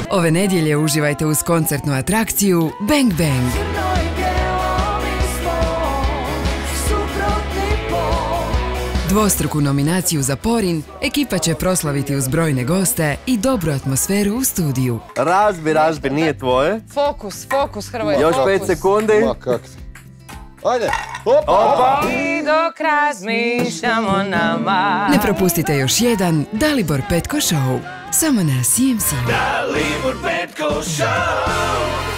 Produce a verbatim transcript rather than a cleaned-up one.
Ove nedjelje uživajte uz koncertnu atrakciju Bang Bang. Dvostruku nominaciju za Porin ekipa će proslaviti uz brojne goste i dobru atmosferu u studiju. Razbi, razbi, nije tvoje. Fokus, fokus, Hrvoje. Još pet sekundi. Ma kak se. Ajde, opa! Opa! I dok razmišljamo nama. Ne propustite još jedan Dalibor Petko Show. Samo na C M C. Dalibor Petko Show.